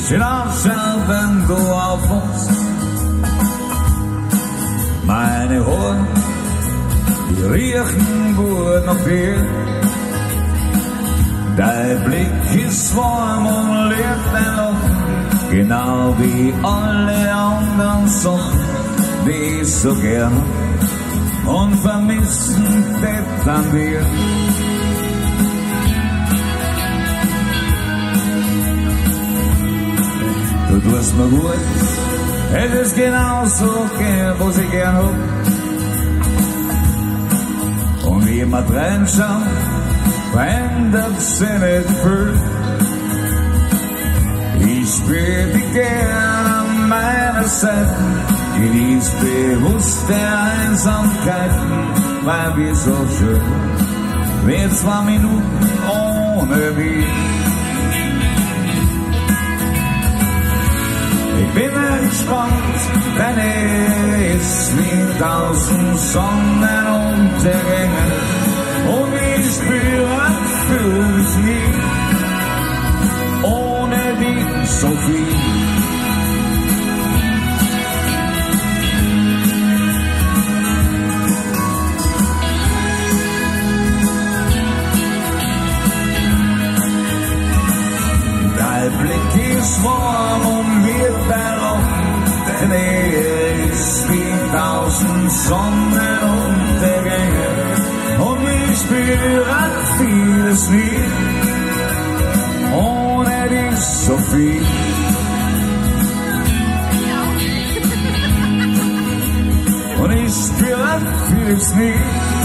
sind ausschalten du auf uns. Meine Ohren, die riechen gut noch viel. Dein Blick ist warm und leert dein Lachen, genau wie alle anderen Sachen, die ich so gern und vermissen tät an dir. Du tust mir gut, hättest genauso gern, was ich gern hab. Und wie immer reinschauen, verändert sich nicht viel. Ich spür dich gern an meiner Seite, genieß bewusst der Einsamkeiten, weil wir so schön, wie 2 Minuten ohne mich. Ich bin entspannt, denn er ist wie 1000 Sonnenuntergänge und ich spüre fühl's nie ohne dich, Sophie. Dein Blick ist warm und wird erlochen, denn er ist wie 1000 Sonnenuntergänge und ich spüre vieles nie ohne dich, Sophie. Und ich spüre vieles nie